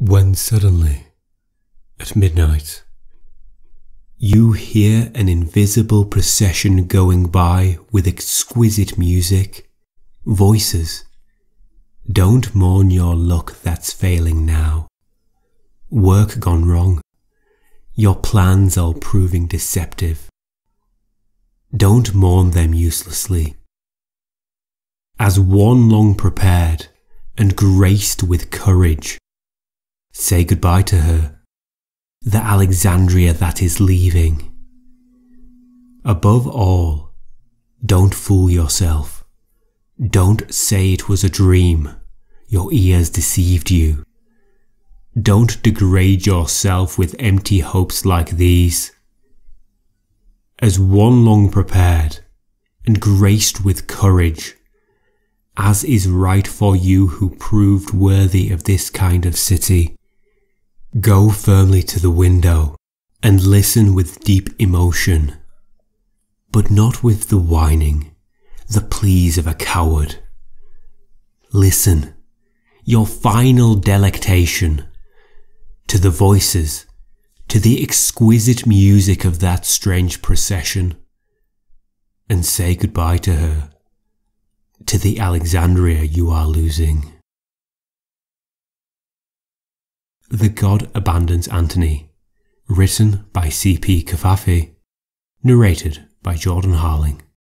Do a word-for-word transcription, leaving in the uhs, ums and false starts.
When suddenly, at midnight, you hear an invisible procession going by with exquisite music, voices. Don't mourn your luck that's failing now. Work gone wrong. Your plans are proving deceptive. Don't mourn them uselessly. As one long prepared and graced with courage, say goodbye to her, the Alexandria that is leaving. Above all, don't fool yourself. Don't say it was a dream, your ears deceived you. Don't degrade yourself with empty hopes like these. As one long prepared and graced with courage, as is right for you who proved worthy of this kind of city, go firmly to the window and listen with deep emotion, but not with the whining, the pleas of a coward. Listen, your final delectation, to the voices, to the exquisite music of that strange procession, and say goodbye to her, to the Alexandria you are losing. The God Abandons Antony, written by C P Cavafy, narrated by Jordan Harling.